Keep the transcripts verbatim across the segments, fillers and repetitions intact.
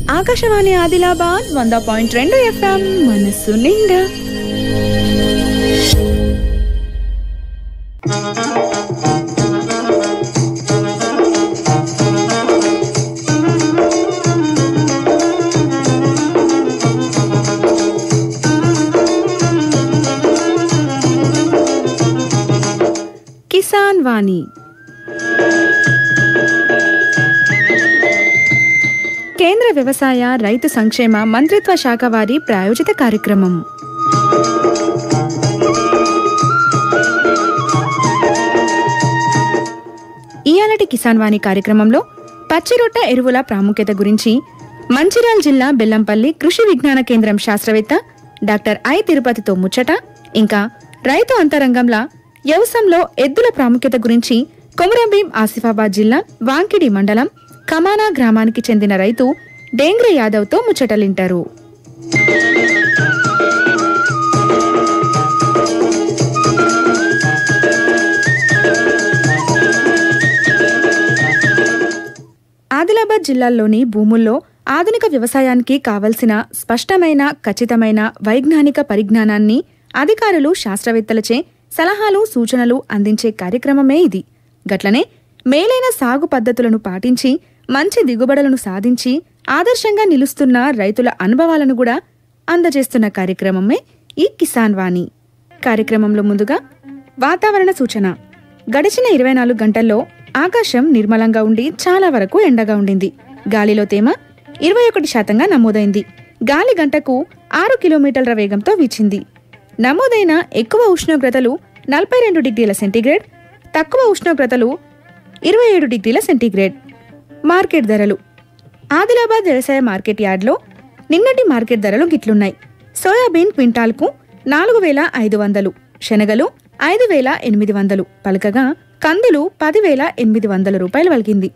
ఆకాశవాణి ఆదిలాబాద్ వంద పాయింట్ రెండు ఎఫ్ఎం మనస్సు నిండా. కిసాన్ వాణి కేంద్ర వ్యవసాయ రైతు సంక్షేమ మంత్రిత్వ శాఖ వారి ప్రాయోజిత కార్యక్రమం. ఇయాలటి కిసాన్ వాణి కార్యక్రమంలో పచ్చిరొట్ట ఎరువుల ప్రాముఖ్యత గురించి మంచిర్యాల జిల్లా బెల్లంపల్లి కృషి విజ్ఞాన కేంద్రం శాస్త్రవేత్త డాక్టర్ ఐ తిరుపతితో ముచ్చట, ఇంకా రైతు అంతరంగంలో వ్యవసాయంలో ఎద్దుల ప్రాముఖ్యత గురించి కొమరంభీం ఆసిఫాబాద్ జిల్లా వాంకిడి మండలం కమానా గ్రామానికి చెందిన రైతు డేంగ్రే యాదవ్తో ముచ్చటలింటారు. ఆదిలాబాద్ జిల్లాల్లోని భూముల్లో ఆధునిక వ్యవసాయానికి కావలసిన స్పష్టమైన ఖచ్చితమైన వైజ్ఞానిక పరిజ్ఞానాన్ని అధికారులు శాస్త్రవేత్తలచే సలహాలు సూచనలు అందించే కార్యక్రమమే ఇది. గట్లనే మేలైన సాగు పద్ధతులను పాటించి మంచి దిగుబడులను సాధించి ఆదర్శంగా నిలుస్తున్న రైతుల అనుభవాలను కూడా అందజేస్తున్న కార్యక్రమమే ఈ కిసాన్ వాణి. కార్యక్రమంలో ముందుగా వాతావరణ సూచన. గడిచిన ఇరవై నాలుగు గంటల్లో ఆకాశం నిర్మలంగా ఉండి చాలా వరకు ఎండగా ఉండింది. గాలిలో తేమ ఇరవై ఒకటి శాతంగా నమోదైంది. గాలి గంటకు ఆరు కిలోమీటర్ల వేగంతో వీచింది. నమోదైన ఎక్కువ ఉష్ణోగ్రతలు నలభై రెండు డిగ్రీల సెంటీగ్రేడ్, తక్కువ ఉష్ణోగ్రతలు ఇరవై ఏడు డిగ్రీల సెంటీగ్రేడ్. మార్కెట్ ధరలు. ఆదిలాబాద్ వ్యవసాయ మార్కెట్ యార్డ్లో నిన్నటి మార్కెట్ ధరలు గిట్లున్నాయి. సోయాబీన్ క్వింటాల్కు నాలుగు వేల ఐదు వందలు, శనగలు ఐదు వేల ఎనిమిది వందలు పలకగా కందులు పదివేల ఎనిమిది వందల రూపాయలు పలికింది.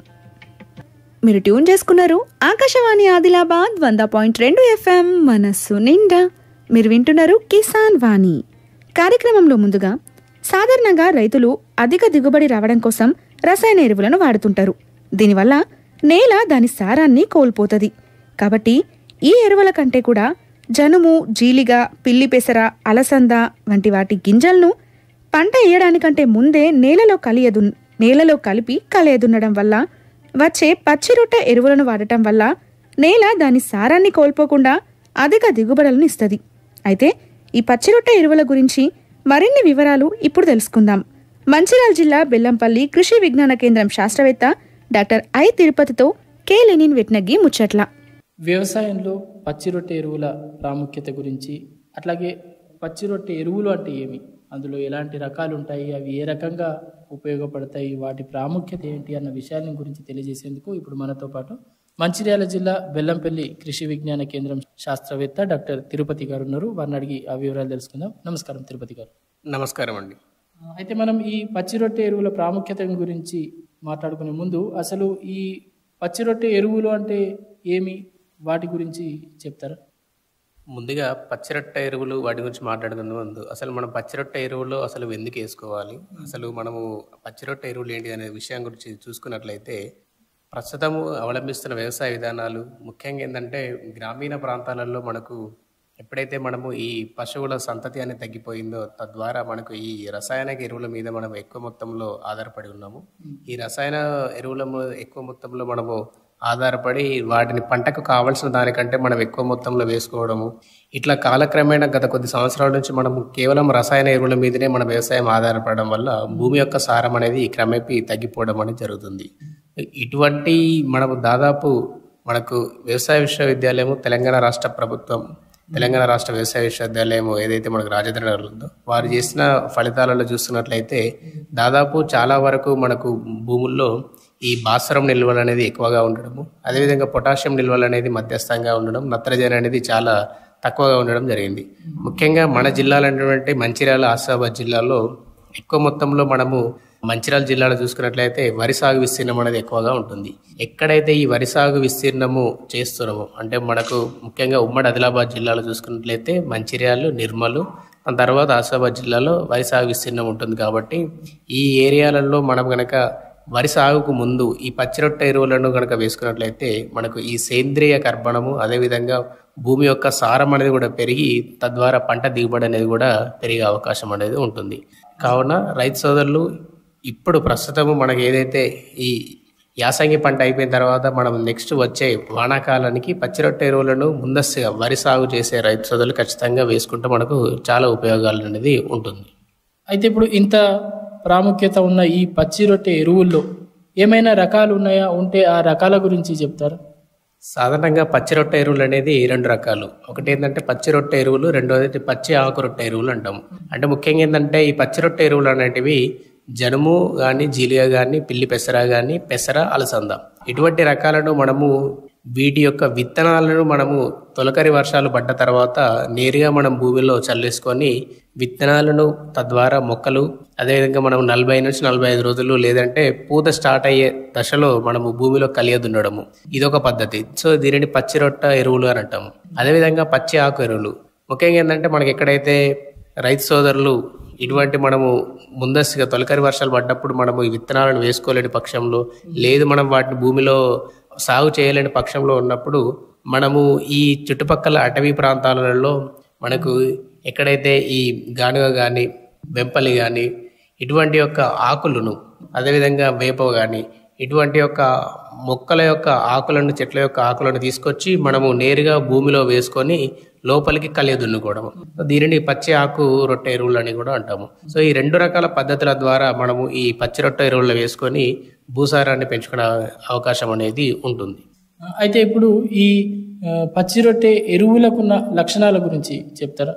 మీరు ట్యూన్ చేసుకున్నారు ఆకాశవాణి ఆదిలాబాద్ వంద పాయింట్ రెండు ఎఫ్ఎం మనస్సు నిండా. మీరు వింటున్నారు కిసాన్ వాణి. కార్యక్రమంలో ముందుగా సాధారణంగా రైతులు అధిక దిగుబడి రావడం కోసం రసాయన ఎరువులను వాడుతుంటారు. దీనివల్ల నేల దాని సారాన్ని కోల్పోతుంది. కాబట్టి ఈ ఎరువుల కంటే కూడా జనుము, జీలిగ, పిల్లి పెసర, అలసంద వంటి వాటి గింజలను పంట వేయడానికంటే ముందే నేలలో కలియదు నేలలో కలిపి కలియదున్నడం వల్ల వచ్చే పచ్చిరొట్ట ఎరువులను వాడటం వల్ల నేల దాని సారాన్ని కోల్పోకుండా అధిక దిగుబడులను ఇస్తుంది. అయితే ఈ పచ్చిరొట్ట ఎరువుల గురించి మరిన్ని వివరాలు ఇప్పుడు తెలుసుకుందాం. మంచిర్యాల జిల్లా బెల్లంపల్లి కృషి విజ్ఞాన కేంద్రం శాస్త్రవేత్త డాక్టర్ ఐ తిరుపతితో కే లెనిన్ వెట్నగి ముచ్చట్ల. వ్యవసాయంలో పచ్చిరొట్టె ఎరువుల ప్రాముఖ్యత గురించి, అట్లాగే పచ్చిరొట్టె ఎరువులు అంటే ఏమి, అందులో ఎలాంటి రకాలు ఉంటాయి, అవి ఏ రకంగా ఉపయోగపడతాయి, వాటి ప్రాముఖ్యత ఏంటి అన్న విషయాన్ని గురించి తెలియజేసేందుకు ఇప్పుడు మనతో పాటు మంచిర్యాల జిల్లా బెల్లంపల్లి కృషి విజ్ఞాన కేంద్రం శాస్త్రవేత్త డాక్టర్ తిరుపతి గారు ఉన్నారు. వారిని అడిగి ఆ వివరాలు తెలుసుకుందాం. నమస్కారం తిరుపతి గారు. నమస్కారం అండి. అయితే మనం ఈ పచ్చిరొట్టె ఎరువుల ప్రాముఖ్యత గురించి మాట్లాడుకునే ముందు అసలు ఈ పచ్చిరొట్టె ఎరువులు అంటే ఏమి, వాటి గురించి చెప్తారా? ముందుగా పచ్చిరొట్ట ఎరువులు వాటి గురించి మాట్లాడుకునే ముందు అసలు మనం పచ్చిరొట్ట ఎరువులు అసలు ఎందుకు వేసుకోవాలి, అసలు మనము పచ్చిరొట్ట ఎరువులు ఏంటి అనే విషయం గురించి చూసుకున్నట్లయితే ప్రస్తుతము అవలంబిస్తున్న వ్యవసాయ విధానాలు ముఖ్యంగా ఏంటంటే గ్రామీణ ప్రాంతాలలో మనకు ఎప్పుడైతే మనము ఈ పశువుల సంతతి అనేది తగ్గిపోయిందో తద్వారా మనకు ఈ రసాయనిక ఎరువుల మీద మనం ఎక్కువ మొత్తంలో ఆధారపడి ఉన్నాము. ఈ రసాయన ఎరువుల ఎక్కువ మొత్తంలో మనము ఆధారపడి వాటిని పంటకు కావాల్సిన దానికంటే మనం ఎక్కువ మొత్తంలో వేసుకోవడము, ఇట్లా కాలక్రమేణా గత కొద్ది సంవత్సరాల నుంచి మనం కేవలం రసాయన ఎరువుల మీదనే మన వ్యవసాయం ఆధారపడడం వల్ల భూమి యొక్క సారం అనేది క్రమేపీ తగ్గిపోవడం అనేది జరుగుతుంది. ఇటువంటి మనము దాదాపు మనకు వ్యవసాయ విశ్వవిద్యాలయము తెలంగాణ రాష్ట్ర ప్రభుత్వం తెలంగాణ రాష్ట్ర వ్యవసాయ విశ్వవిద్యాలయం ఏదైతే మనకు రాజేంద్ర నగర్ ఉందో వారు చేసిన ఫలితాలలో చూస్తున్నట్లయితే దాదాపు చాలా వరకు మనకు భూముల్లో ఈ భాస్వరం నిల్వలు అనేది ఎక్కువగా ఉండడము, అదేవిధంగా పొటాషియం నిల్వలు అనేది మధ్యస్థంగా ఉండడం, నత్రజని అనేది చాలా తక్కువగా ఉండడం జరిగింది. ముఖ్యంగా మన జిల్లాలైనటువంటి మంచిర్యాల, ఆసిఫాబాద్ జిల్లాలో ఎక్కువ మొత్తంలో మనము మంచిర్యాల జిల్లాలో చూసుకున్నట్లయితే వరి సాగు విస్తీర్ణం అనేది ఎక్కువగా ఉంటుంది. ఎక్కడైతే ఈ వరి సాగు విస్తీర్ణము చేస్తున్నామో అంటే మనకు ముఖ్యంగా ఉమ్మడి ఆదిలాబాద్ జిల్లాలో చూసుకున్నట్లయితే మంచిర్యాల, నిర్మలు, ఆ తర్వాత ఆసిఫాబాద్ జిల్లాలో వరి సాగు విస్తీర్ణం ఉంటుంది. కాబట్టి ఈ ఏరియాలలో మనం కనుక వరి సాగుకు ముందు ఈ పచ్చిరొట్ట ఎరువులను కనుక వేసుకున్నట్లయితే మనకు ఈ సేంద్రియ కర్బనము అదేవిధంగా భూమి యొక్క సారం అనేది కూడా పెరిగి తద్వారా పంట దిగుబడి అనేది కూడా పెరిగే అవకాశం అనేది ఉంటుంది. కావున రైతు సోదరులు ఇప్పుడు ప్రస్తుతము మనకు ఏదైతే ఈ యాసంగి పంట అయిపోయిన తర్వాత మనం నెక్స్ట్ వచ్చే వానాకాలానికి పచ్చిరొట్ట ఎరువులను ముందస్తుగా వరి సాగు చేసే రైతు సోదరులు ఖచ్చితంగా వేసుకుంటే మనకు చాలా ఉపయోగాలు అనేది ఉంటుంది. అయితే ఇప్పుడు ఇంత ప్రాముఖ్యత ఉన్న ఈ పచ్చి రొట్టె ఎరువుల్లో ఏమైనా రకాలు ఉన్నాయా? ఉంటే ఆ రకాల గురించి చెప్తారు. సాధారణంగా పచ్చి రొట్టె ఎరువులు అనేది రెండు రకాలు. ఒకటి ఏంటంటే పచ్చి రొట్టె ఎరువులు, రెండోది పచ్చి ఆకు రొట్టె ఎరువులు అంటాము. అంటే ముఖ్యంగా ఏంటంటే ఈ పచ్చి రొట్టె ఎరువులు అనేటివి జనుము కానీ, జీలిగా కానీ, పిల్లి పెసర కానీ, పెసర, అలసంద ఇటువంటి రకాలను మనము వీటి యొక్క విత్తనాలను మనము తొలకరి వర్షాలు పడ్డ తర్వాత నేరుగా మనం భూమిలో చల్లేసుకొని విత్తనాలను తద్వారా మొక్కలు అదేవిధంగా మనం నలభై నుంచి నలభై ఐదు రోజులు లేదంటే పూత స్టార్ట్ అయ్యే దశలో మనము భూమిలో కలియదుండడము ఇదొక పద్ధతి. సో దీనిని పచ్చి రొట్ట ఎరువులు అని అంటాము. అదేవిధంగా పచ్చి ఆకు ఎరువులు ముఖ్యంగా ఏంటంటే మనకి ఎక్కడైతే రైతు సోదరులు ఇటువంటి మనము ముందస్తుగా తొలకరి వర్షాలు పడ్డప్పుడు మనము ఈ విత్తనాలను వేసుకోలేని పక్షంలో లేదు మనం వాటిని భూమిలో సాగు చేయలేని పక్షంలో ఉన్నప్పుడు మనము ఈ చుట్టుపక్కల అటవీ ప్రాంతాలలో మనకు ఎక్కడైతే ఈ గానుగ కానీ, బెంపలి కానీ ఇటువంటి యొక్క ఆకులను అదేవిధంగా వేప కానీ ఇటువంటి యొక్క మొక్కల యొక్క ఆకులను చెట్ల యొక్క ఆకులను తీసుకొచ్చి మనము నేరుగా భూమిలో వేసుకొని లోపలికి కలియ దున్నుకోవడం, దీనిని పచ్చి ఆకు రొట్టె ఎరువులు అని కూడా అంటాము. సో ఈ రెండు రకాల పద్ధతుల ద్వారా మనము ఈ పచ్చి రొట్టె ఎరువులు వేసుకొని భూసారాన్ని పెంచుకునే అవకాశం అనేది ఉంటుంది. అయితే ఇప్పుడు ఈ పచ్చి రొట్టె ఎరువులకున్న లక్షణాల గురించి చెప్తారా?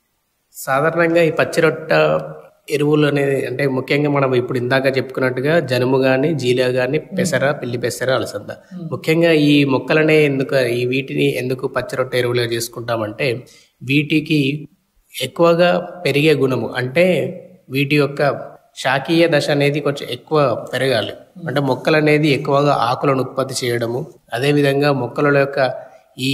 సాధారణంగా ఈ పచ్చి రొట్టె ఎరువులు అనేది అంటే ముఖ్యంగా మనం ఇప్పుడు ఇందాక చెప్పుకున్నట్టుగా జనుము కానీ, జీలిగా కానీ, పెసర, పిల్లి పెసర, అలసంద ముఖ్యంగా ఈ మొక్కలనే ఎందుకు ఈ వీటిని ఎందుకు పచ్చి రొట్టె ఎరువులుగా చేసుకుంటామంటే వీటికి ఎక్కువగా పెరిగే గుణము అంటే వీటి యొక్క శాఖీయ దశ అనేది కొంచెం ఎక్కువ పెరగాలి. అంటే మొక్కలు అనేది ఎక్కువగా ఆకులను ఉత్పత్తి చేయడము అదేవిధంగా మొక్కల యొక్క ఈ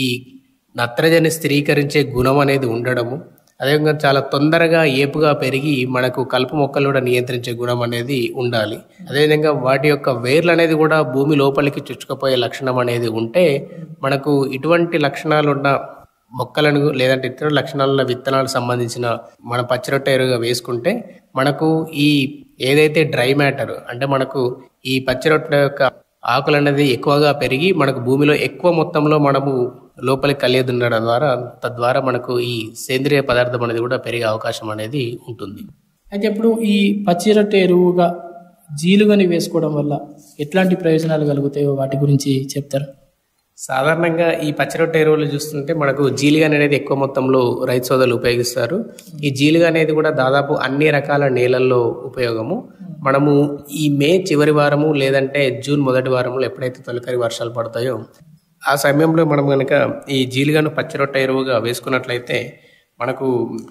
నత్రజని స్థిరీకరించే గుణం అనేది ఉండడము అదేవిధంగా చాలా తొందరగా ఏపుగా పెరిగి మనకు కలుపు మొక్కలు కూడా నియంత్రించే గుణం అనేది ఉండాలి. అదేవిధంగా వాటి యొక్క వేర్లు అనేది కూడా భూమి లోపలికి చుచ్చుకుపోయే లక్షణం అనేది ఉంటే మనకు ఇటువంటి లక్షణాలు ఉన్న మొక్కలను లేదంటే ఇతర లక్షణాలున్న విత్తనాలకు సంబంధించిన మన పచ్చిరొట్టె ఎరువుగా వేసుకుంటే మనకు ఈ ఏదైతే డ్రై మ్యాటర్ అంటే మనకు ఈ పచ్చిరొట్టె యొక్క ఆకులు అనేది ఎక్కువగా పెరిగి మనకు భూమిలో ఎక్కువ మొత్తంలో మనము లోపలికి కలియదుండడం ద్వారా తద్వారా మనకు ఈ సేంద్రియ పదార్థం అనేది కూడా పెరిగే అవకాశం అనేది ఉంటుంది. అయితే ఇప్పుడు ఈ పచ్చి రొట్టె ఎరువుగా జీలుగని వేసుకోవడం వల్ల ఎట్లాంటి ప్రయోజనాలు కలుగుతాయో వాటి గురించి చెప్తారు. సాధారణంగా ఈ పచ్చిరొట్టె ఎరువులు చూస్తుంటే మనకు జీలిగా అనేది ఎక్కువ మొత్తంలో రైతు సోదరులు ఉపయోగిస్తారు. ఈ జీలిగా అనేది కూడా దాదాపు అన్ని రకాల నేలల్లో ఉపయోగము. మనము ఈ మే చివరి వారము లేదంటే జూన్ మొదటి వారంలో ఎప్పుడైతే తొలకరి వర్షాలు పడతాయో ఆ సమయంలో మనం కనుక ఈ జీలిగాను పచ్చిరొట్టె ఎరువుగా వేసుకున్నట్లయితే మనకు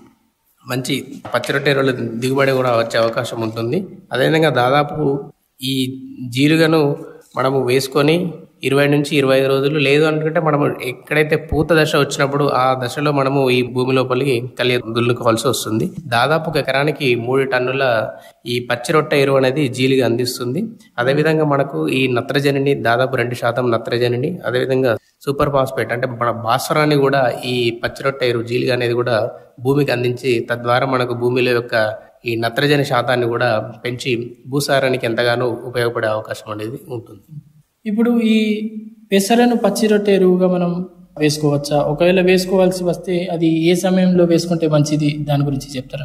మంచి పచ్చిరొట్టె ఎరువుల దిగుబడి కూడా వచ్చే అవకాశం ఉంటుంది. అదేవిధంగా దాదాపు ఈ జీలుగను మనము వేసుకొని ఇరవై నుంచి ఇరవై ఐదు రోజులు లేదు అనుకుంటే మనము ఎక్కడైతే పూత దశ వచ్చినప్పుడు ఆ దశలో మనము ఈ భూమి లోపలికి కలియ దున్నుకోవాల్సి వస్తుంది. దాదాపు ఒక ఎకరానికి మూడు టన్నుల ఈ పచ్చి రొట్టె ఎరువు అనేది జీలిగా అందిస్తుంది. అదేవిధంగా మనకు ఈ నత్రజనిని దాదాపు రెండు శాతం నత్రజనిని అదేవిధంగా సూపర్ ఫాస్ఫేట్ అంటే మన భాస్వరాన్ని కూడా ఈ పచ్చి రొట్టె ఎరువు జీలిగా అనేది కూడా భూమికి అందించి తద్వారా మనకు భూమిలో యొక్క ఈ నత్రజని శాతాన్ని కూడా పెంచి భూసారానికి ఎంతగానో ఉపయోగపడే అవకాశం అనేది ఉంటుంది. ఇప్పుడు ఈ పెసరను పచ్చి రొట్టె ఎరువుగా మనం వేసుకోవచ్చా? ఒకవేళ వేసుకోవాల్సి వస్తే అది ఏ సమయంలో వేసుకుంటే మంచిది, దాని గురించి చెప్తారా?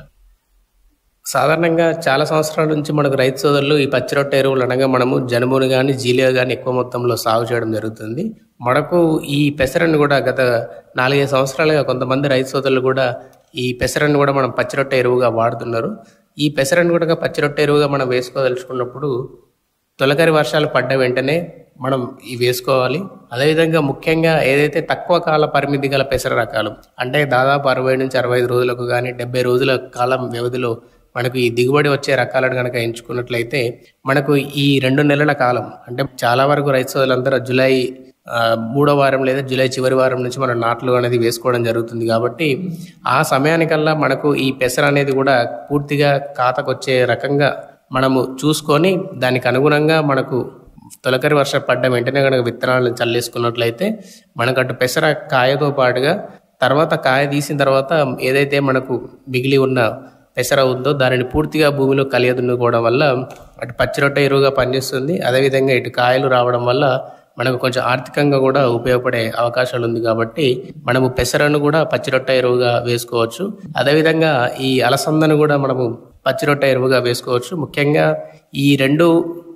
సాధారణంగా చాలా సంవత్సరాల నుంచి మనకు రైతు సోదరులు ఈ పచ్చి రొట్టె ఎరువులు అనగా మనము జనుమును కానీ జీలిగా కానీ ఎక్కువ మొత్తంలో సాగు చేయడం జరుగుతుంది. మనకు ఈ పెసరను కూడా గత నాలుగైదు సంవత్సరాలుగా కొంతమంది రైతు సోదరులు కూడా ఈ పెసరను కూడా మనం పచ్చి రొట్టె ఎరువుగా వాడుతున్నారు. ఈ పెసరను కూడా పచ్చి రొట్టె ఎరువుగా మనం వేసుకోదలుచుకున్నప్పుడు తొలకరి వర్షాలు పడ్డ వెంటనే మనం ఇవి వేసుకోవాలి. అదేవిధంగా ముఖ్యంగా ఏదైతే తక్కువ కాల పరిమితి గల పెసర రకాలు అంటే దాదాపు అరవై నుంచి అరవై ఐదు రోజులకు కానీ డెబ్బై రోజుల కాలం వ్యవధిలో మనకు ఈ దిగుబడి వచ్చే రకాలను కనుక ఎంచుకున్నట్లయితే మనకు ఈ రెండు నెలల కాలం అంటే చాలా వరకు రైతు సోదరులందరూ జూలై మూడో వారం లేదా జూలై చివరి వారం నుంచి మనం నాట్లు అనేది వేసుకోవడం జరుగుతుంది. కాబట్టి ఆ సమయానికల్లా మనకు ఈ పెసర అనేది కూడా పూర్తిగా ఖాతకొచ్చే రకంగా మనము చూసుకొని దానికి అనుగుణంగా మనకు తొలకరి వర్షం పడ్డ వెంటనే కనుక విత్తనాలను చల్లేసుకున్నట్లయితే మనకు అటు పెసర కాయతో పాటుగా తర్వాత కాయ తీసిన తర్వాత ఏదైతే మనకు మిగిలి ఉన్న పెసర ఉందో దానిని పూర్తిగా భూమిలో కలియదున్నుకోవడం వల్ల అటు పచ్చిరొట్ట ఎరువుగా పనిచేస్తుంది. అదేవిధంగా ఇటు కాయలు రావడం వల్ల మనకు కొంచెం ఆర్థికంగా కూడా ఉపయోగపడే అవకాశాలు ఉంది. కాబట్టి మనము పెసరను కూడా పచ్చిరొట్ట ఎరువుగా వేసుకోవచ్చు. అదేవిధంగా ఈ అలసందను కూడా మనము పచ్చిరొట్ట ఎరువుగా వేసుకోవచ్చు. ముఖ్యంగా ఈ రెండు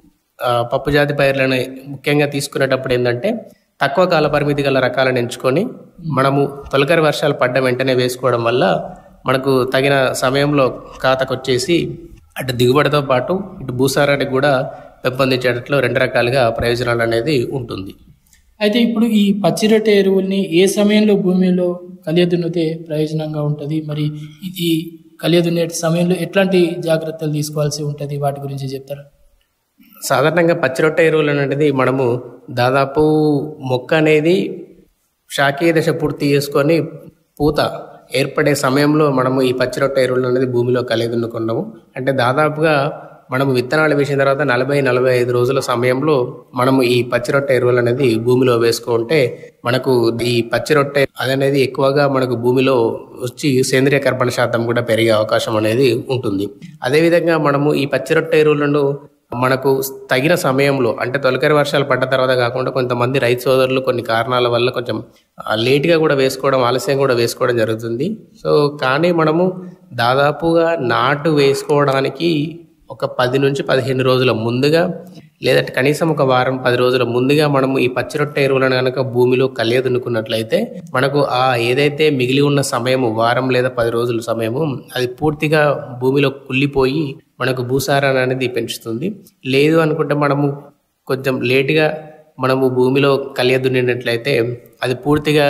పప్పు జాతి పైర్లను ముఖ్యంగా తీసుకునేటప్పుడు ఏంటంటే తక్కువ కాల పరిమితి గల రకాలను ఎంచుకొని మనము తొలకరి వర్షాలు పడ్డ వెంటనే వేసుకోవడం వల్ల మనకు తగిన సమయంలో ఖాతాకొచ్చేసి అటు దిగుబడితో పాటు ఇటు భూసారానికి కూడా పెంపొందించేటట్లు రెండు రకాలుగా ప్రయోజనాలు అనేది ఉంటుంది. అయితే ఇప్పుడు ఈ పచ్చిరొట్ట ఎరువుల్ని ఏ సమయంలో భూమిలో కలియదున్నితే ప్రయోజనంగా ఉంటుంది, మరి ఇది కలియదున్నే సమయంలో ఎట్లాంటి జాగ్రత్తలు తీసుకోవాల్సి ఉంటుంది, వాటి గురించి చెప్తారా? సాధారణంగా పచ్చిరొట్ట ఎరువులు అనేది మనము దాదాపు మొక్క అనేది శాఖీయ దశ పూర్తి చేసుకొని పూత ఏర్పడే సమయంలో మనము ఈ పచ్చిరొట్ట ఎరువులు అనేది భూమిలో కలియదున్నుకున్నాము. అంటే దాదాపుగా మనము విత్తనాలు వేసిన తర్వాత నలభై నలభై ఐదు రోజుల సమయంలో మనము ఈ పచ్చిరొట్ట ఎరువులు అనేది భూమిలో వేసుకుంటే మనకు ఈ పచ్చిరొట్టె అనేది ఎక్కువగా మనకు భూమిలో వచ్చి సేంద్రియ కర్బన శాతం కూడా పెరిగే అవకాశం అనేది ఉంటుంది. అదేవిధంగా మనము ఈ పచ్చిరొట్ట ఎరువులను మనకు తగిన సమయంలో అంటే తొలకరి వర్షాలు పడ్డ తర్వాత కాకుండా కొంతమంది రైతు సోదరులు కొన్ని కారణాల వల్ల కొంచెం లేట్గా కూడా వేసుకోవడం, ఆలస్యం కూడా వేసుకోవడం జరుగుతుంది. సో కానీ మనము దాదాపుగా నాటు వేసుకోవడానికి ఒక పది నుంచి పదిహేను రోజుల ముందుగా లేదంటే కనీసం ఒక వారం పది రోజుల ముందుగా మనము ఈ పచ్చిరొట్ట ఎరువులను కనుక భూమిలో కలియదున్నుకున్నట్లయితే మనకు ఆ ఏదైతే మిగిలి ఉన్న సమయము వారం లేదా పది రోజుల సమయము అది పూర్తిగా భూమిలో కుళ్ళిపోయి మనకు భూసారాన్ని అనేది పెంచుతుంది. లేదు అనుకుంటే మనము కొంచెం లేటుగా మనము భూమిలో కలియదున్నినట్లయితే అది పూర్తిగా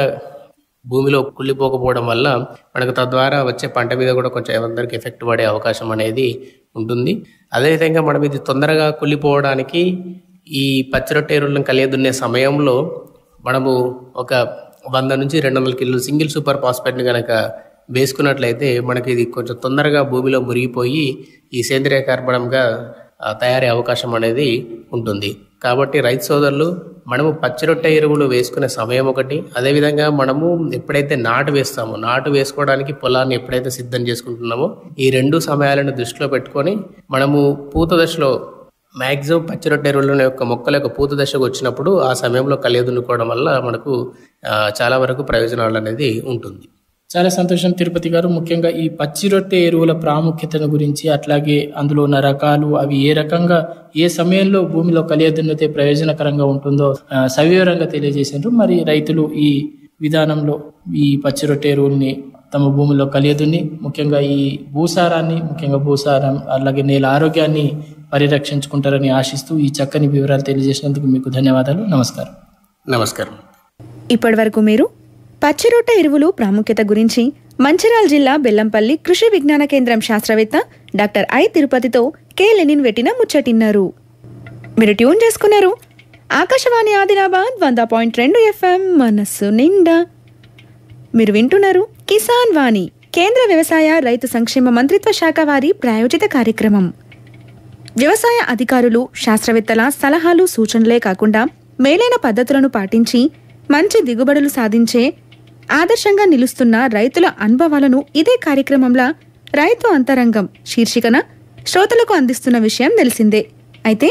భూమిలో కుళ్ళిపోకపోవడం వల్ల మనకు తద్వారా వచ్చే పంట మీద కూడా కొంచెం అందరికి ఎఫెక్ట్ పడే అవకాశం అనేది ఉంటుంది. అదేవిధంగా మనం ఇది తొందరగా కుళ్ళిపోవడానికి ఈ పచ్చిరొట్ట ఎరువులను కలియదున్నే సమయంలో మనము ఒక వంద నుంచి రెండు వందల కిలోలు సింగిల్ సూపర్ ఫాస్ఫేట్ని కనుక వేసుకున్నట్లయితే మనకి ఇది కొంచెం తొందరగా భూమిలో మురిగిపోయి ఈ సేంద్రియ కార్బనంగా తయారయ్యే అవకాశం అనేది ఉంటుంది. కాబట్టి రైతు సోదరులు మనము పచ్చిరొట్ట ఎరువులు వేసుకునే సమయం ఒకటి, అదేవిధంగా మనము ఎప్పుడైతే నాటు వేస్తామో నాటు వేసుకోవడానికి పొలాన్ని ఎప్పుడైతే సిద్ధం చేసుకుంటున్నామో ఈ రెండు సమయాలను దృష్టిలో పెట్టుకొని మనము పూత దశలో మ్యాక్సిమం పచ్చిరొట్ట ఎరువుల యొక్క మొక్కల యొక్క పూత దశకు వచ్చినప్పుడు ఆ సమయంలో కలియదున్నుకోవడం వల్ల మనకు చాలా వరకు ప్రయోజనాలు అనేది ఉంటుంది. చాలా సంతోషం తిరుపతి గారు. ముఖ్యంగా ఈ పచ్చిరొట్టె ఎరువుల ప్రాముఖ్యతను గురించి, అట్లాగే అందులో ఉన్న రకాలు, అవి ఏ రకంగా ఏ సమయంలో భూమిలో కలియదున్నితే ప్రయోజనకరంగా ఉంటుందో సవివరంగా తెలియజేశారు. మరి రైతులు ఈ విధానంలో ఈ పచ్చిరొట్టె ఎరువుల్ని తమ భూమిలో కలియదున్ని ముఖ్యంగా ఈ భూసారాన్ని ముఖ్యంగా భూసారం అలాగే నేల ఆరోగ్యాన్ని పరిరక్షించుకుంటారని ఆశిస్తూ ఈ చక్కని వివరాలు తెలియజేసినందుకు మీకు ధన్యవాదాలు. నమస్కారం. నమస్కారం. ఇప్పటి వరకు మీరు పచ్చిరొట్ట ఎరువులు ప్రాముఖ్యత గురించి మంచిర్యాల జిల్లా బెల్లంపల్లి కృషి విజ్ఞాన కేంద్రం శాస్త్రవేత్త డాక్టర్ ఐ తిరుపతితో కే లెనిన్ వెట్టిన ముచ్చటిన్నారు. మీరు ట్యూన్ చేసుకున్నారు ఆకాశవాణి ఆదిలాబాద్ వంద పాయింట్ రెండు ఎఫ్ఎం మనస్సు నిండా. మీరు వింటున్నారు కిసాన్ వాణి కేంద్ర వ్యవసాయ రైతు సంక్షేమ మంత్రిత్వ శాఖ వారి ప్రాయోజిత కార్యక్రమం. వ్యవసాయ అధికారులు శాస్త్రవేత్తల సలహాలు సూచనలే కాకుండా మేలైన పద్ధతులను పాటించి మంచి దిగుబడులు సాధించే ఆదర్శంగా నిలుస్తున్న రైతుల అనుభవాలను ఇదే కార్యక్రమంలో రైతు అంతరంగం శీర్షికన శ్రోతలకు అందిస్తున్న విషయం తెలిసిందే. అయితే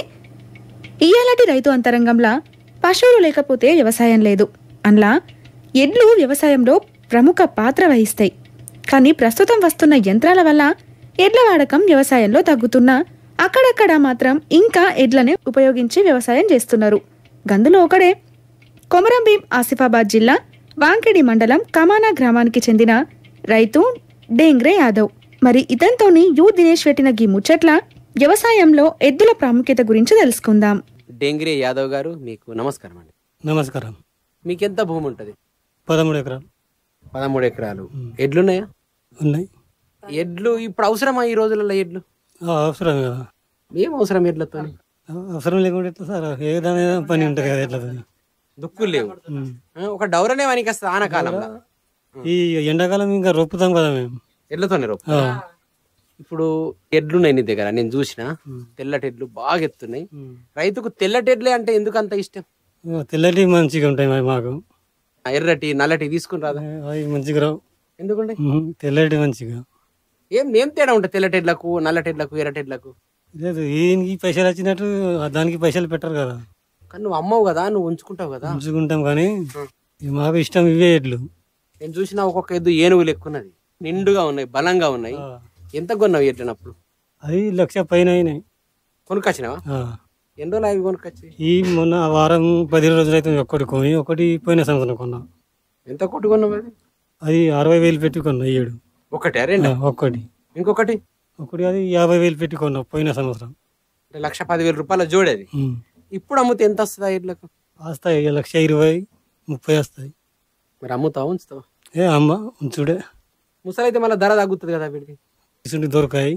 ఇయాలటి రైతు అంతరంగంలా పశువులు లేకపోతే వ్యవసాయం లేదు. అన్లా ఎడ్లు వ్యవసాయంలో ప్రముఖ పాత్ర వహిస్తాయి. కానీ ప్రస్తుతం వస్తున్న యంత్రాల వల్ల ఎడ్ల వాడకం వ్యవసాయంలో తగ్గుతున్నా అక్కడక్కడ మాత్రం ఇంకా ఎడ్లనే ఉపయోగించి వ్యవసాయం చేస్తున్నారు. గందులో ఒకడే కొమరంభీం ఆసిఫాబాద్ జిల్లా వాంకిడి మండలం కమానా గ్రామానికి చెందిన రైతు డేంగ్రే యాదవ్. మరి ఇతనితోని యు దినేష్ పెట్టిన గీ ముచ్చట్ల వ్యవసాయంలో ఎద్దుల ప్రాముఖ్యత గురించి తెలుసుకుందాం. డేంగ్రే యాదవ్ గారు, మీకు నమస్కారం అండి. నమస్కారం. మీకు ఎంత భూమి ఉంటుంది? పదమూడు ఎకరాలు. పదమూడు ఎకరాలు. ఎడ్లున్నాయా? ఉన్నాయి. ఎడ్లు ఇప్పుడు అవసరమా ఈ రోజులలో? ఎడ్లు అవసరం కదా. ఏం అవసరం ఎడ్లతో? అవసరం లేకుండా ఎట్లా సార్, ఏదైనా పని ఉంటుంది కదా ఎట్లా. దుక్కులు లేవు. ఒక డౌరనే వానికి వస్తుంది ఆనకాలంలో. ఈ ఎండాకాలం ఇంకా రొప్పుతాం కదా మేము ఎడ్లతోనే రొప్పు. ఇప్పుడు ఎడ్లున్నాయి నీ దగ్గర, నేను చూసిన తెల్లటి ఎడ్లు బాగా ఎత్తున్నాయి. రైతుకు తెల్లటి ఎడ్లే అంటే ఎందుకు అంత ఇష్టం? తెల్లటి మంచిగా ఉంటాయి మరి మాకు. ఎర్రటి నల్లటి తీసుకుని రాదా? అవి మంచిగా రావు. ఎందుకంటే తెల్లటి మంచిగా. ఏం ఏం తేడా ఉంటుంది తెల్లటెడ్లకు నల్లటెడ్లకు ఎర్రటెడ్లకు? లేదు, ఈయనకి పైసలు వచ్చినట్టు దానికి పైసలు పెట్టరు కదా. కానీ నువ్వు అమ్మవు కదా, నువ్వు ఉంచుకుంటావు కదా. ఉంచుకుంటాం కానీ మాకు ఇష్టం ఇవే ఎడ్లు. నేను చూసిన ఒక్కొక్క ఎద్దు ఏనుగు లెక్కున్నది, నిండుగా ఉన్నాయి, బలంగా ఉన్నాయి. ఎంత కొన్నావు ఎడ్లనప్పుడు? అది లక్ష పైన అయినాయి. కొనుక్కొచ్చినావా? ఎన్ని రోజులు అవి కొనుక్కొచ్చి? ఈ మొన్న వారం పది రోజులు అయితే ఒకటి కొని, ఒకటి పోయిన సంవత్సరం కొన్నా. ఎంత కొట్టుకున్నావు అది? అది అరవై వేలు పెట్టి కొన్నా ఏడు. ఒకటి రెండు ఒక్కటి. ఇంకొకటి ఒకటి అది యాభై వేలు పెట్టి కొన్నా పోయిన సంవత్సరం. అంటే లక్ష పదివేల రూపాయల జోడేది. ఇప్పుడు అమ్ముతే ఎంత వస్తుంది ఆ ఎడ్లకు? వస్తాయి లక్ష ఇరవై ముప్పై వస్తాయి. మరి అమ్ముతావా ఉంచుతావా? ఏ అమ్మ ఉంచుడే. ముసలైతే మళ్ళీ ధర తగ్గుతుంది కదా వీడికి. ఇసుంటి దొరకాయి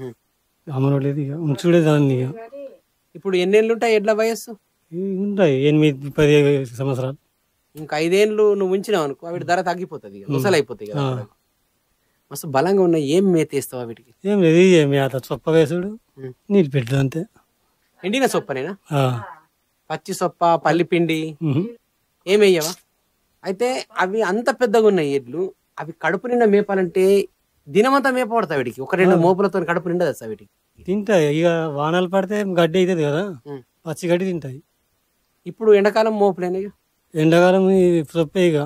అమ్మలేదు, ఇక ఉంచుడే దాన్ని. ఇక ఇప్పుడు ఎన్నేళ్ళు ఉంటాయి ఎడ్ల వయస్సు? ఉంటాయి ఎనిమిది పది సంవత్సరాలు. ఇంకా ఐదేళ్ళు నువ్వు ఉంచినావు అనుకో, వీటి ధర తగ్గిపోతుంది, ముసలు అయిపోతాయి కదా. మస్తు బలంగా ఉన్నాయి. ఏం మేతేస్తావా వీటికి? ఏం లేదు, ఏమి అత చొప్ప వేసుడు, నీళ్ళు పెట్టు అంతే. ఎండిన సొప్పనేనా? పచ్చి సొప్ప, పల్లిపిండి ఏమయ్యవా? అయితే అవి అంత పెద్దగా ఉన్నాయి ఎడ్లు, అవి కడుపు నిండా మేపాలంటే దినమంతా మేప పడతా వీటికి. ఒక రెండు మోపులతో కడుపు నిండా తెస్తా వీటికి. తింటాయి, ఇక వానలు పడితే గడ్డి అవుతుంది కదా, పచ్చి గడ్డి తింటాయి. ఇప్పుడు ఎండాకాలం మోపులేని, ఎండాకాలం సొప్పే. ఇక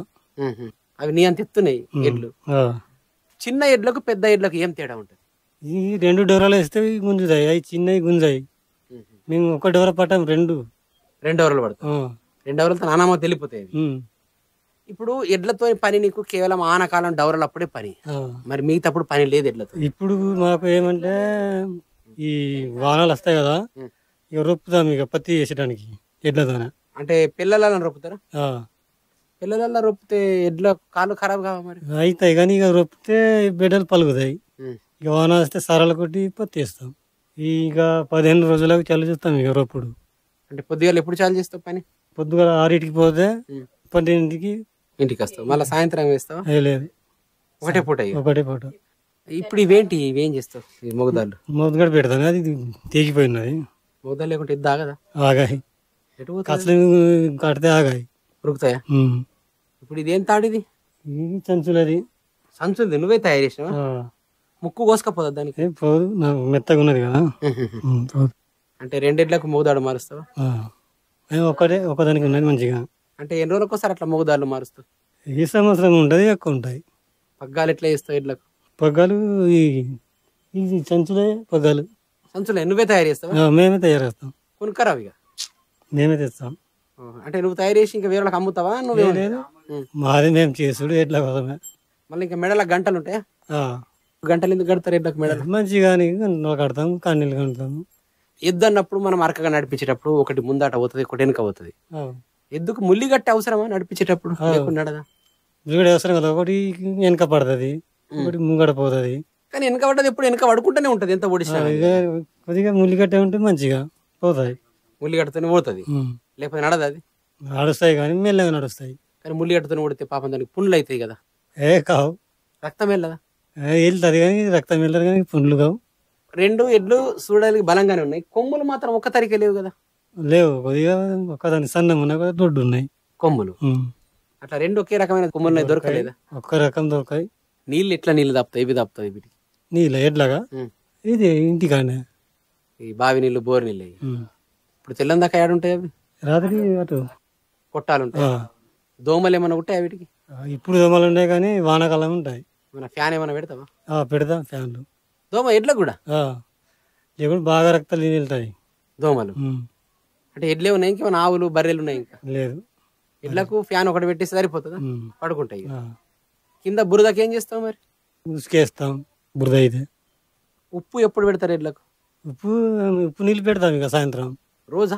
అవి నీ అంత ఎత్తున్నాయి ఎడ్లు. చిన్న ఎడ్లకు పెద్ద ఎడ్లకు ఏం తేడా ఉంటుంది? ఈ రెండు డోరాలు వేస్తే గుంజుతాయి, అవి చిన్నవి గుంజాయి. మేము ఒక డోర పట్టాం, రెండు రెండు డోరలు పడతాం. రెండు డోరలతో నానామో తెలిపోతాయి. ఇప్పుడు ఎడ్లతో పని నీకు కేవలం ఆనకాలం డౌరలు అప్పుడే పని, మరి మిగతాప్పుడు పని లేదు ఎడ్లతో. ఇప్పుడు మాకు ఏమంటే ఈ వానాలు వస్తాయి కదా, ఇక రొప్పుతాం ఇక పత్తి చేసేటానికి ఎడ్లతోనే. అంటే పిల్లలను రొప్పుతారా? పిల్లల రొప్పితే ఎడ్ల కాళ్ళు ఖరాబ్ కావా? మరి అవుతాయి కానీ ఇక రొప్పితే బిడ్డలు పలుకుతాయి. ఇక వాన వస్తే సరళ కొట్టి పత్తి వేస్తాం. ఇక పదిహేను రోజులకు చల్లి చూస్తాం ఇక రొప్పుడు. అంటే పొద్దుగాల ఎప్పుడు చాలు చేస్తావు పని? పొద్దుగాల ఆరింటికి పోతే పన్నెండింటికి ఇంటికి వస్తావు. మళ్ళీ సాయంత్రం వేస్తావా? లేదు, ఒకటే పూట. ఒకటే పూట. ఇప్పుడు ఇవేంటి, ఇవేం చేస్తావు? ఈ మొగదాళ్ళు మొదగడ పెడతాను, అది తెగిపోయినది. మొగదాళ్ళు లేకుంటే ఇది ఆగదా? ఆగాయి, అసలు కడితే ఆగాయి, ఉరుకుతాయా? ఇప్పుడు ఇదేం తాడిది? సంచులది. సంచులది నువ్వే తయారు చేసినావా? ముక్కు కోసుకపోదా దానికి? పోదు, నాకు మెత్తగా ఉన్నది కదా. అంటే రెండెడ్లకు మొగదాడు మారుస్తావా? ఒకటే ఒకదానికి ఉన్నది మంచిగా. అంటే ఎన్ని రోజులకు ఒకసారి అట్లా మొగదాళ్ళు మారుస్తావు? ఈ సంవత్సరం ఉంటుంది, ఎక్కువ ఉంటాయి. పగ్గాలు ఎట్లా చేస్తావు ఎడ్లకు? పగ్గాలు ఈ సంచులే పగ్గాలు. సంచులే నువ్వే తయారు చేస్తావా? మేమే తయారు చేస్తాం. కొనుక్కరావు ఇక మేమే తెస్తాం. అంటే నువ్వు తయారు చేసి ఇంకా వేరేలకు అమ్ముతావా? నువ్వే లేదు, మాది మేము చేసుడు ఎడ్ల కోసమే. మళ్ళీ ఇంకా మెడల గంటలు ఉంటాయా? గంటలు ఎందుకు కడతారు ఎడ్లకు మెడలు? మంచిగా కడతాం, కన్నీళ్ళు కడతాము. ఎద్దు అన్నప్పుడు మనం అరకగా నడిపించేటప్పుడు ఒకటి ముందాట పోతుంది, ఒకటి వెనుక పోతుంది. ఎద్దుకు ముల్లి గట్టి అవసరమా నడిపించేటప్పుడు? నడదా? ముల్లిగడ్డ అవసరం కదా, ఒకటి వెనక పడుతుంది, ఒకటి ముంగడ పోతుంది. కానీ వెనక పడ్డది ఎప్పుడు వెనక పడుకుంటూనే ఉంటది, ఎంత ఓడిసినా. కొద్దిగా ముల్లిగట్ట ఉంటే మంచిగా పోతాయి. ముల్లిగడ్డతోనే పోతుంది, లేకపోతే నడదా? అది నడుస్తాయి కానీ మెల్లగా నడుస్తాయి. కానీ ముల్లిగడ్డతోనే కొడితే పాపం దానికి పుండ్లు అవుతాయి కదా. ఏ కావు, రక్తం వెళ్ళదా? వెళ్తుంది కానీ రక్తం వెళ్ళదు కానీ పుండ్లు కావు. రెండు ఎడ్లు చూడడానికి బలంగానే ఉన్నాయి, కొమ్ములు మాత్రం ఒక్క తరికే లేవు కదా. లేవు, కొద్దిగా ఒకదాని సన్నం ఉన్నాయి, కొద్దిగా దొడ్డు ఉన్నాయి కొమ్ములు. అట్లా రెండు ఒకే రకమైన కొమ్ములు దొరకలేదా? ఒక్క రకం దొరకాయి. నీళ్ళు ఎట్లా నీళ్ళు తప్పుతాయి? ఇవి తప్పుతాయి వీటికి నీళ్ళ ఎడ్లగా? ఇది ఇంటికానే ఈ బావి నీళ్ళు, బోర్ నీళ్ళు. ఇప్పుడు తెల్లం దాకా ఏడుంటాయి అవి? రాత్రి అటు కొట్టాలుంటాయి. దోమలు ఏమైనా ఉంటాయి వీటికి? ఇప్పుడు దోమలు ఉన్నాయి కానీ వానాకాలం ఉంటాయి. మన ఫ్యాన్ ఏమైనా పెడతావా? పెడతాం ఫ్యాన్లు. దోమ ఎడ్లకు కూడా లేకుండా బాగా రక్తాలు వెళ్తాయి దోమలు. అంటే ఎడ్లే ఉన్నాయి, ఇంకేమైనా ఆవులు బర్రెలు ఉన్నాయి? ఇంకా లేదు. ఎడ్లకు ఫ్యాన్ ఒకటి పెట్టేసి సరిపోతుందా? పడుకుంటాయి. కింద బురదకి ఏం చేస్తాం మరి? ఉసుకేస్తాం బురద అయితే. ఉప్పు ఎప్పుడు పెడతారు ఎడ్లకు? ఉప్పు ఉప్పు నీళ్ళు పెడతాం ఇక సాయంత్రం రోజా.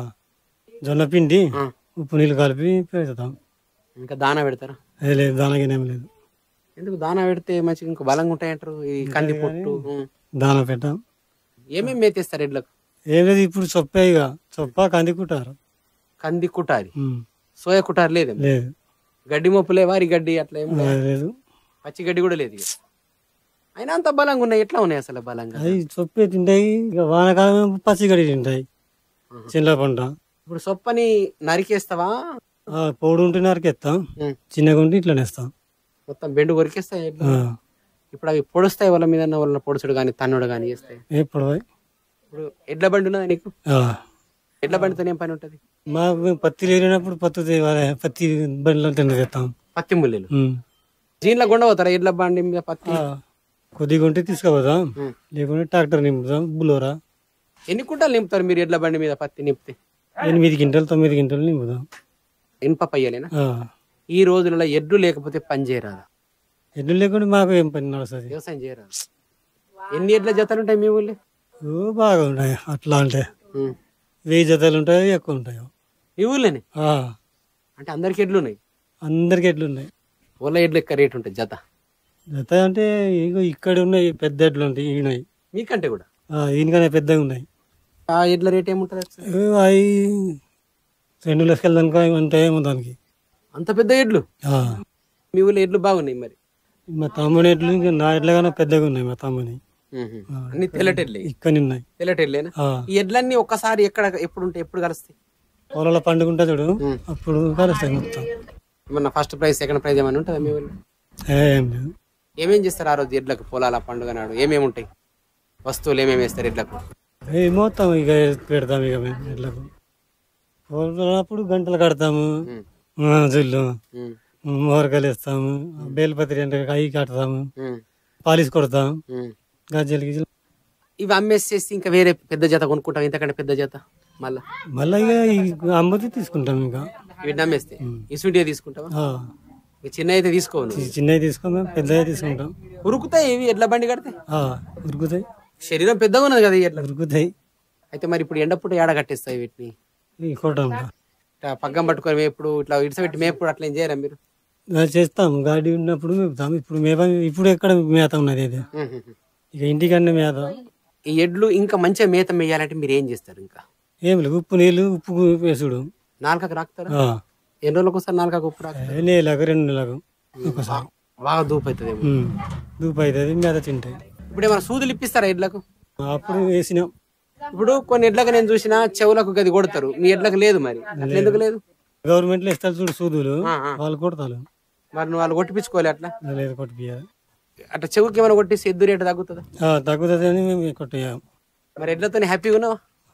జొన్న పిండి ఉప్పు నీళ్ళు కలిపి పెడతాం. ఇంకా దానా పెడతారా? లేదు, దానాకేం లేదు. ఎందుకు? దానా పెడితే మంచిగా ఇంకా బలంగా ఉంటాయంటారు. ఈ కంది పొట్టు దానా పెట్టాం. ఏమేమి మేతేస్తారు ఎడ్లకు? ఏం లేదు, ఇప్పుడు చొప్పే ఇక చొప్ప కంది కుట్టారు. కంది కుటారి, సోయా కుటారు లేదు? లేదు. గడ్డి మొప్పులే, వారి గడ్డి అట్లా ఏం లేదు. పచ్చి గడ్డి కూడా లేదు. అయినా అంత బలంగా ఉన్నాయి, ఎట్లా ఉన్నాయి అసలు బలంగా? అవి చొప్పే తింటాయి, ఇక వానకాలం పచ్చిగడి తింటాయి చిన్న పంట. ఇప్పుడు సొప్పని నరికేస్తావా? పొడు ఉంటే నరికేస్తాం, చిన్నగా ఉంటే ఇట్లా నేస్తాం, మొత్తం బెండు కొరికేస్తాయి. ఇప్పుడు అవి పొడుస్తాయి వాళ్ళ మీద, వాళ్ళ పొడుచుడు కానీ తన్నుడు కానీ చేస్తాయి. ఎప్పుడు ఇప్పుడు ఎడ్ల బండి ఉన్నదా నీకు? ఎడ్ల బండితో ఏం పని ఉంటది? మాకు పత్తి లేనప్పుడు పత్తి పత్తి బండిలో తింటాం. పత్తి ముళ్ళు జీన్ల గుండ పోతారా ఎడ్ల బండి మీద? పత్తి కొద్దిగా ఉంటే తీసుకుపోతాం, లేకుంటే ట్రాక్టర్ నింపుతాం బులోరా. ఎన్ని కుంటాలు నింపుతారు మీరు ఎడ్ల బండి మీద పత్తి నింపితే? ఎనిమిది గింటలు తొమ్మిది గింటలు నింపుతాం. ఇనుప పయ్యలేనా? ఈ రోజులలో ఎడ్లు లేకపోతే పని చేయరాదా? ఎడ్లు లేకుండా మాకు ఏం పని నడుస్తుంది, వ్యవసాయం చేయరాదు. ఎన్ని ఎడ్ల జతలు ఉంటాయి మీ ఊళ్ళో? బాగా ఉన్నాయి, అట్లా అంటే వెయ్యి జతలు ఉంటాయి, ఎక్కువ ఉంటాయి మీ ఊళ్ళోనే. అంటే అందరికి ఎడ్లు ఉన్నాయి? అందరికి ఎడ్లు ఉన్నాయి. ఊళ్ళో ఎడ్లు ఎక్కువ రేటు ఉంటుంది జత? జత అంటే ఇగో ఇక్కడ ఉన్నాయి పెద్ద ఎడ్లు ఉంటాయి, ఈనాయి మీకంటే కూడా ఈయనకనే పెద్దగా ఉన్నాయి. ఆ ఎడ్ల రేట్ ఏముంటుంది? అవి రెండు లక్షల దానికా ఉంటాయేమో దానికి. అంత పెద్ద ఎడ్లు మీ ఊళ్ళో? ఎడ్లు బాగున్నాయి మరి. మా తమ్ముని ఎడ్లు ఇంకా నా ఎడ్ల కన్నా పెద్దగా ఉన్నాయి. మా తమ్ముని అన్ని తెల్లటెడ్లే ఇక్కడ ఉన్నాయి. తెల్లటెడ్లేనా? ఈ ఎడ్లన్నీ ఒక్కసారి ఎక్కడ ఎప్పుడు ఉంటాయి, ఎప్పుడు కలుస్తాయి? పొలాల పండుగ ఉంటుంది చూడు, అప్పుడు కలుస్తాయి మొత్తం. ఏమన్నా ఫస్ట్ ప్రైజ్ సెకండ్ ప్రైజ్ ఏమైనా ఉంటుందా మీ ఊళ్ళో? ఏం లేదు. ఏమేం చేస్తారు ఆ రోజు ఎడ్లకు? పొలాల పండుగ నాడు ఏమేమి ఉంటాయి వస్తువులు? ఏమేమి వేస్తారు ఎడ్లకు? మొత్తం ఇక పెడతాము ఇక మేము ఎడ్లకు. పొలాలప్పుడు గంటలు కడతాము, జుల్లు మోరకాయలు వేస్తాము, బేల్పత్రి అంటే అవి కడతాము, పాలిస్ కొడతాం, గజ్జలు గిజ్జలు. ఇవి అమ్మేసేసి ఇంకా వేరే పెద్ద జత కొనుక్కుంటాం, ఇంతకంటే పెద్ద జత మళ్ళా మళ్ళీ ఇక అమ్మతే తీసుకుంటాం. ఇంకా వీటిని అమ్మేస్తే ఇసుంటిగా తీసుకుంటావా? చిన్న అయితే తీసుకోవాలి. చిన్నవి తీసుకుంటాం, పెద్దవి తీసుకుంటాం. ఉరుకుతాయి ఇవి ఎడ్ల బండి కడితే? ఉరుకుతాయి. శరీరం పెద్దగా ఉన్నది కదా ఎడ్ల? ఉరుకుతాయి. అయితే మరి ఇప్పుడు ఎండపూట ఏడ కట్టేస్తాయి వీటిని? కొట్టం పగ్గం పట్టుకొని మేపుడు ఇట్లా ఇడిసబెట్టి మేపుడు అట్లా ఏం చేయరా మీరు? చేస్తాం, గాడి ఉన్నప్పుడు మేపుతాం. ఇప్పుడు మేప ఇప్పుడు ఎక్కడ మేత ఉన్నది అది, ఇక ఇంటికన్నా మేత. ఈ ఎడ్లు ఇంకా మంచిగా మేత మేయాలంటే మీరు ఏం చేస్తారు? ఇంకా ఏం లేదు, ఉప్పు నీళ్ళు ఉప్పు వేసుడు. నాలుకకు రాకుతారా? ఎన్ని రోజులకు ఒకసారి నాలుకకు ఉప్పు రాకు? నెలకు రెండు నెలకు ఒకసారి. బాగా దూపు అవుతుంది. దూపు అవుతుంది, మేత తింటాయి. ఇప్పుడు ఏమైనా సూదులు ఇప్పిస్తారా ఎడ్లకు? అప్పుడు వేసినాం. ఇప్పుడు కొన్ని ఎడ్లకు నేను చూసిన చెవులకు గది కొడతారు, మీ ఎడ్లకు లేదు. మరి ఎందుకు లేదు? గవర్నమెంట్ లో ఇస్తారు చూడు సూదులు, వాళ్ళు కొడతారు. మరి నువ్వు వాళ్ళు కొట్టిపించుకోవాలి అట్లా? లేదు, కొట్టిపియాలి. అట్లా చెవుకి ఏమైనా కొట్టిస్తే ఎద్దు రేటు తగ్గుతుందా? తగ్గుతుంది అని మేము కొట్టియాం. మరి ఎడ్లతో హ్యాపీగా ఉన్నావా?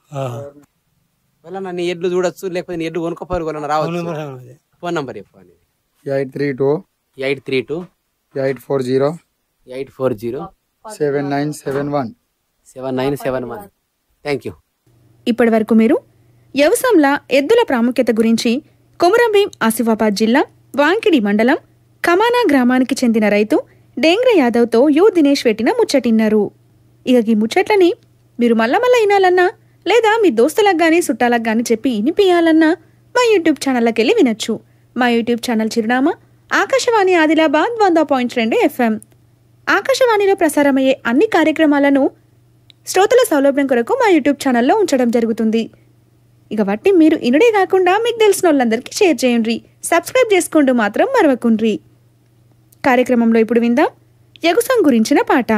వాళ్ళ నీ ఎడ్లు చూడొచ్చు, లేకపోతే నీ ఎడ్లు కొనుక్కోపోరు వాళ్ళని రావచ్చు. ఫోన్ నంబర్ చెప్పు. Eight three two eight three two eight four zero eight four zero seven nine seven one seven nine seven one. Thank you. ఇప్పటి వరకు మీరు వ్యవసాయంలో ఎద్దుల ప్రాముఖ్యత గురించి కొమురంభీం ఆసిఫాబాద్ జిల్లా వాంకిడి మండలం కమానా గ్రామానికి చెందిన రైతు డేంగ్ర యాదవ్తో యు దినేష్ పెట్టిన ముచ్చటిన్నారు. ఇక ఈ ముచ్చట్లని మీరు మళ్ళా మళ్ళా వినాలన్నా, లేదా మీ దోస్తులకు గానీ చుట్టాలకు గానీ చెప్పి వినిపియాలన్నా మా యూట్యూబ్ ఛానల్కి వెళ్ళి వినొచ్చు. మా యూట్యూబ్ ఛానల్ చిరునామా ఆకాశవాణి ఆదిలాబాద్ వంద పాయింట్ రెండు ఎఫ్ఎం. ఆకాశవాణిలో ప్రసారమయ్యే అన్ని కార్యక్రమాలను శ్రోతల సౌలభ్యం కొరకు మా యూట్యూబ్ ఛానల్లో ఉంచడం జరుగుతుంది. ఇక బట్టి మీరు ఇనుడే కాకుండా మీకు తెలిసిన వాళ్ళందరికీ షేర్ చేయండి, సబ్స్క్రైబ్ చేసుకుంటూ మాత్రం మరవకుండ్రి. కార్యక్రమంలో ఇప్పుడు విందాం వ్యవసాయం గురించిన పాట.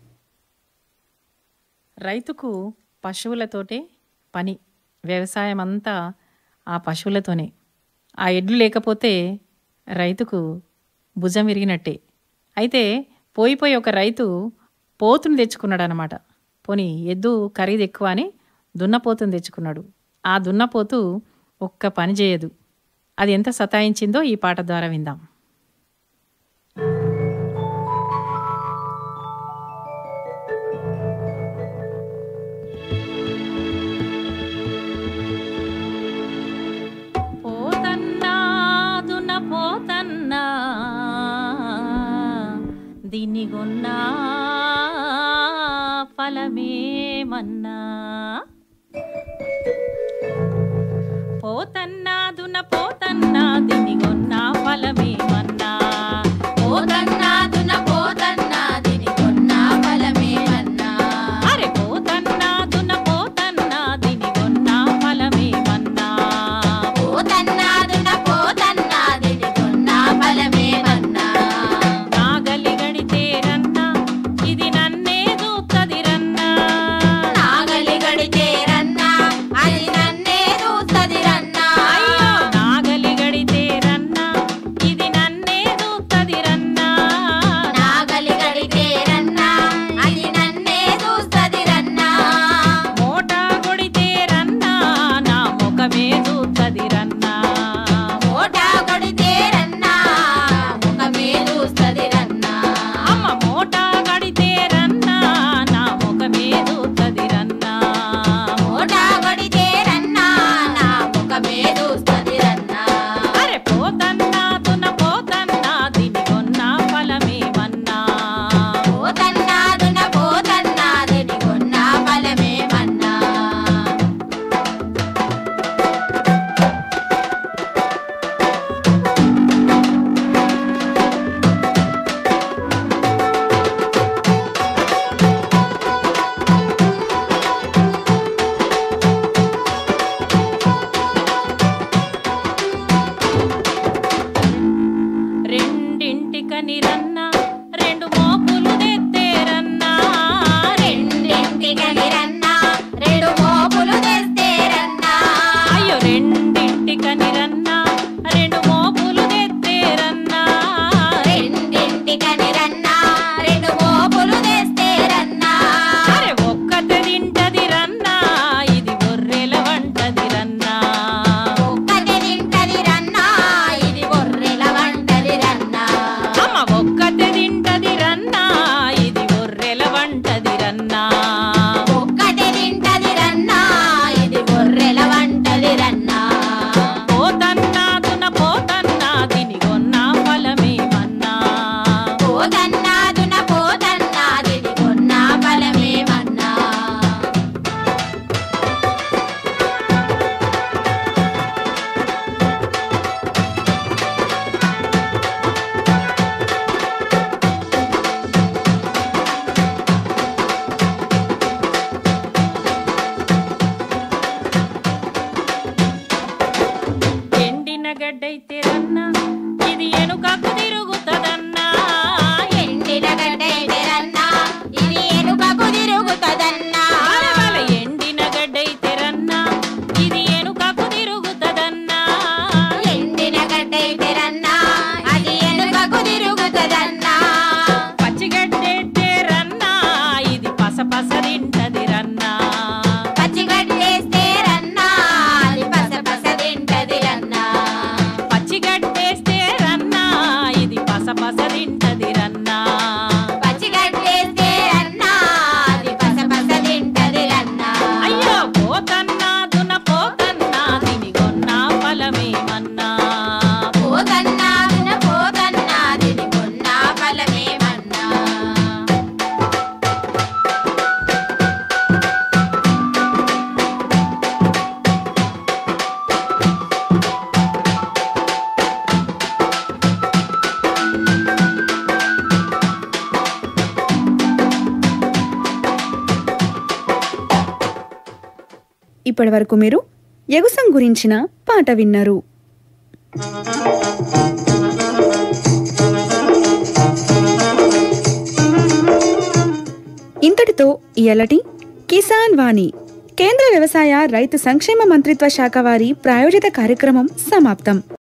రైతుకు పశువులతోటే పని, వ్యవసాయం అంతా ఆ పశువులతోనే. ఆ ఎడ్లు లేకపోతే రైతుకు భుజం విరిగినట్టే. అయితే పోయిపోయి ఒక రైతు పోతుని తెచ్చుకున్నాడు అనమాట. పోని ఎద్దు ఖరీదు ఎక్కువ అని దున్నపోతుని తెచ్చుకున్నాడు. ఆ దున్నపోతు ఒక్క పని చేయదు. అది ఎంత సతాయించిందో ఈ పాట ద్వారా విందాం. పోతన్నా దున్నపోతన్నా దీన్ని గొన్నా ఫలమేమన్నా. పోతన్నా దున్న పోతన్నా దీన్ని గొన్నా ఫలమేమన్నా. పోతన్నా దున్న పోతన్నా దీన్ని గొన్నా ఫలమేమన్నా. అరే పోతన్నా దున్న పోతన్నా దీన్ని గొన్నా ఫలమేమన్నా. పోతన్నా దున్న పోతన్నా దీన్ని గొన్నా ఫలమేమన్నా. నాగలి గడితేరన్నా ఇది రెండింటికనిరన్న రెండు మోపులు తెత్తేరన్నా రెండింటికనిరన్నా రెండు మోపులు తెస్తేరన్నా అయ్యో రెండింటికనిరన్న రెండు మోపులు తెత్తేరన్నా రెండింటికనిరన్నా రెండు మోపులు తెస్తేరన్నా అరే ఒక్కతే తింటది రన్నా ఇది గొర్రెల వంటది రన్నా ఒక్కతే తింటది రన్నా ఇది గొర్రెల వంటది రన్నా అమ్మ ఒక్కతే తింటది రన్నా ఇది గొర్రెల వంటది రన్నా ఒక్కతే తింటది రన్నా ఇది గొర్రెల వంటది రన్నా పోతన్నా దున పోతన్నా దీని కొన్నా ఫలమేమన్నా పోతన్నా దున పోతన్నా దిది కొన్నా ఫలమేమన్నా ఎండిన గడ్డైతే రన్నా ఇది ఎనుకకు తిరుగుతదన్నా ఎండిన గడ్డైతే రన్నా ఇది ఎనుకకు తిరుగుతదన్నా బలె బలె ఎండిన గడ్డైతే రన్నా ఇది ఎనుకకు తిరుగుతదన్నా ఎండిన గడ్డైతే రన్నా అది ఎనుకకు తిరుగుతదన్నా పచ్చిగడ్డైతే రన్నా ఇది పసపస తింటది రన్నా పచ్చిగడ్డేస్తే రన్నా అది పసపస తింటది రన్నా పచ్చిగడ్డేస్తే రన్నా ఇది పసపస తింటది రన్నా పచ్చిగడ్డేస్తే రన్నా అది పసపస తింటది రన్నా అయ్యో పోతన్నా దున పోతన్నా దీని కొన్నా ఫలమేమన్నా పోతన్నా దున పోతన్నా దిది కొన్నా ఫలమేమన్నా ఇప్పటి వరకు మీరు ఎగుసం గురించిన పాట విన్నారు. ఇంతటితో ఇయలటి కిసాన్ వాణి కేంద్ర వ్యవసాయ రైతు సంక్షేమ మంత్రిత్వ శాఖ వారి ప్రాయోజిత కార్యక్రమం సమాప్తం.